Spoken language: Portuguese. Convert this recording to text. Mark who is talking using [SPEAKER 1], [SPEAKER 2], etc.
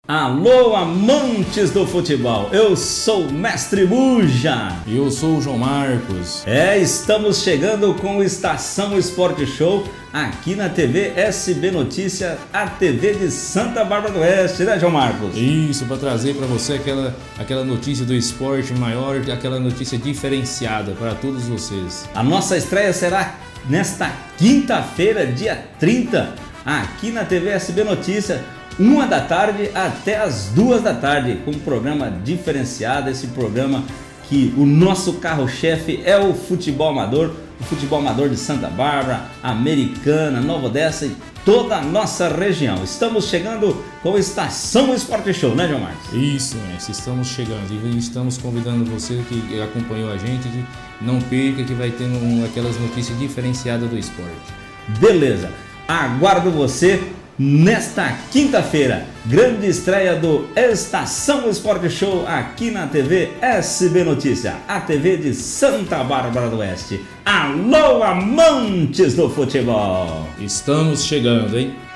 [SPEAKER 1] Alô, amantes do futebol, eu sou o Mestre Buja.
[SPEAKER 2] E eu sou o João Marcos.
[SPEAKER 1] Estamos chegando com o Estação Esporte Show aqui na TV SB Notícia, a TV de Santa Bárbara do Oeste, né, João Marcos?
[SPEAKER 2] Isso, para trazer para você aquela notícia do esporte maior, aquela notícia diferenciada para todos vocês.
[SPEAKER 1] A nossa estreia será nesta quinta-feira, dia 30, aqui na TV SB Notícia, 1 da tarde até as 2 da tarde, com um programa diferenciado, esse programa que o nosso carro-chefe é o futebol amador de Santa Bárbara, Americana, Nova Odessa e toda a nossa região. Estamos chegando com a Estação Esporte Show, né, João Marcos?
[SPEAKER 2] Isso, estamos chegando e estamos convidando você que acompanhou a gente, que não perca, que vai ter aquelas notícias diferenciadas do esporte.
[SPEAKER 1] Beleza, aguardo você nesta quinta-feira, grande estreia do Estação Esporte Show aqui na TV SB Notícia, a TV de Santa Bárbara do Oeste. Alô, amantes do futebol!
[SPEAKER 2] Estamos chegando, hein?